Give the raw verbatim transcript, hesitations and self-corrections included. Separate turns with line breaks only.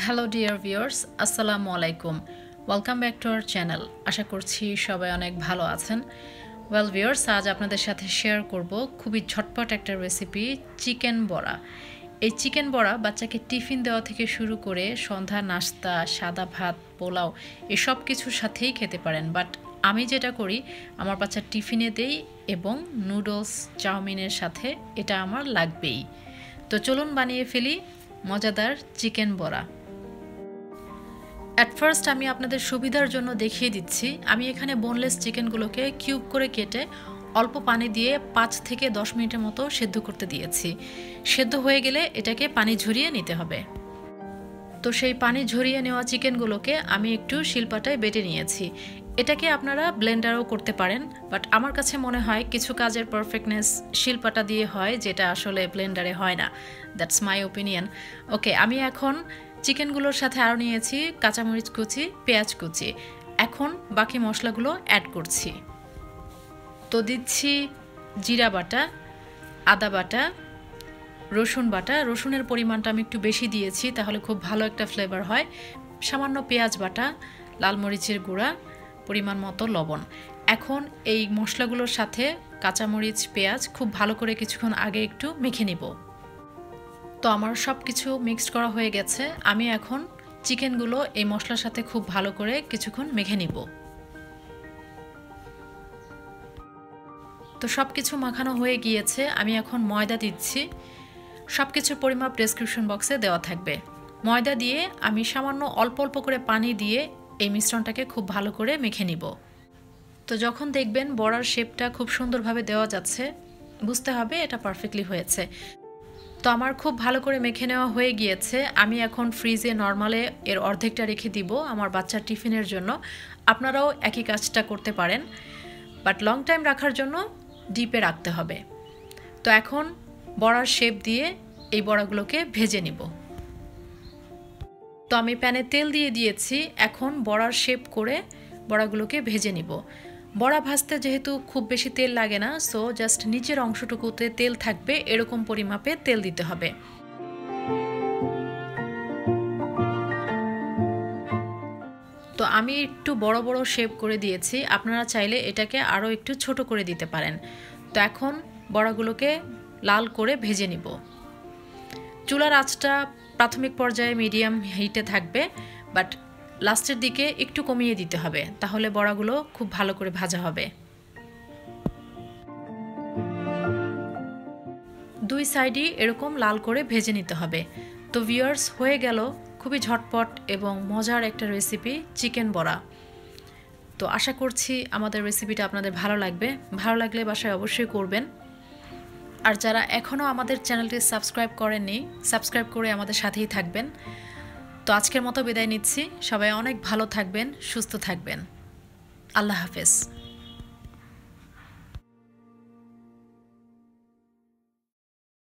Hello dear viewers, আসসালামু আলাইকুম। Welcome back to our channel. আশা করছি সবাই অনেক ভালো আছেন। ওয়েল ভিউয়ার্স, আজ আপনাদের সাথে শেয়ার করব খুবই ঝটপট একটা রেসিপি, চিকেন বড়া। এই চিকেন বড়া বাচ্চাকে টিফিন দেওয়া থেকে শুরু করে সন্ধ্যা নাস্তা, সাদা ভাত, পোলাও এসব কিছুর সাথেই খেতে পারেন। বাট আমি যেটা করি, আমার বাচ্চার টিফিনে দেই এবং নুডলস, চাউমিনের সাথে এটা আমার লাগবেই। তো চলুন বানিয়ে ফেলি মজাদার চিকেন বড়া। অ্যাট ফার্স্ট আমি আপনাদের সুবিধার জন্য দেখিয়ে দিচ্ছি। আমি এখানে বোনলেস চিকেনগুলোকে কিউব করে কেটে অল্প পানি দিয়ে পাঁচ থেকে দশ মিনিটের মতো সেদ্ধ করতে দিয়েছি। সেদ্ধ হয়ে গেলে এটাকে পানি ঝরিয়ে নিতে হবে। তো সেই পানি ঝরিয়ে নেওয়া চিকেনগুলোকে আমি একটু শিলপাটায় বেটে নিয়েছি। এটাকে আপনারা ব্লেন্ডারও করতে পারেন, বাট আমার কাছে মনে হয় কিছু কাজের পারফেক্টনেস শিলপাটা দিয়ে হয়, যেটা আসলে ব্লেন্ডারে হয় না। That's my opinion. ওকে, আমি এখন চিকেনগুলোর সাথে আরও নিয়েছি কাঁচামরিচ কুচি, পেঁয়াজ কুচি। এখন বাকি মশলাগুলো অ্যাড করছি। তো দিচ্ছি জিরা বাটা, আদা বাটা, রসুন বাটা। রসুনের পরিমাণটা আমি একটু বেশি দিয়েছি, তাহলে খুব ভালো একটা ফ্লেভার হয়। সামান্য পেঁয়াজ বাটা, লাল মরিচের গুঁড়া, পরিমাণ মতো লবণ। এখন এই মশলাগুলোর সাথে কাঁচামরিচ, পেঁয়াজ খুব ভালো করে কিছুক্ষণ আগে একটু মেখে নিব। তো আমার সব কিছু মিক্সড করা হয়ে গেছে। আমি এখন চিকেনগুলো এই মশলার সাথে খুব ভালো করে কিছুক্ষণ মেখে নিব। তো সব কিছু মাখানো হয়ে গিয়েছে। আমি এখন ময়দা দিচ্ছি। সব কিছুর পরিমাপ ডেসক্রিপশন বক্সে দেওয়া থাকবে। ময়দা দিয়ে আমি সামান্য অল্প অল্প করে পানি দিয়ে এই মিশ্রণটাকে খুব ভালো করে মেখে নিব। তো যখন দেখবেন বড়ার শেপটা খুব সুন্দরভাবে দেওয়া যাচ্ছে, বুঝতে হবে এটা পারফেক্টলি হয়েছে। তো আমার খুব ভালো করে মেখে নেওয়া হয়ে গিয়েছে। আমি এখন ফ্রিজে নর্মালে এর অর্ধেকটা রেখে দিব আমার বাচ্চার টিফিনের জন্য। আপনারাও একই কাজটা করতে পারেন, বাট লং টাইম রাখার জন্য ডিপে রাখতে হবে। তো এখন বড়ার শেপ দিয়ে এই বড়াগুলোকে ভেজে নিব। তো আমি প্যানে তেল দিয়ে দিয়েছি। এখন বড়ার শেপ করে বড়াগুলোকে ভেজে নিব। বড়া ভাজতে যেহেতু খুব বেশি তেল লাগে না, সো জাস্ট নিচের অংশটুকুতে তেল থাকবে, এরকম পরিমাপে তেল দিতে হবে। তো আমি একটু বড় বড় শেপ করে দিয়েছি, আপনারা চাইলে এটাকে আরও একটু ছোট করে দিতে পারেন। তো এখন বড়াগুলোকে লাল করে ভেজে নিব। চুলার আঁচটা প্রাথমিক পর্যায়ে মিডিয়াম হিটে থাকবে, বাট লাস্টের দিকে একটু কমিয়ে দিতে হবে, তাহলে বড়াগুলো খুব ভালো করে ভাজা হবে। দুই সাইডই এরকম লাল করে ভেজে নিতে হবে। তো ভিউয়ার্স, হয়ে গেল খুবই ঝটপট এবং মজার একটা রেসিপি, চিকেন বড়া। তো আশা করছি আমাদের রেসিপিটা আপনাদের ভালো লাগবে। ভালো লাগলে বাসায় অবশ্যই করবেন। আর যারা এখনও আমাদের চ্যানেলটি সাবস্ক্রাইব করেননি, সাবস্ক্রাইব করে আমাদের সাথেই থাকবেন। তো আজকের মতো বিদায় নিচ্ছি। সবাই অনেক ভালো থাকবেন, সুস্থ থাকবেন। আল্লাহ হাফেজ।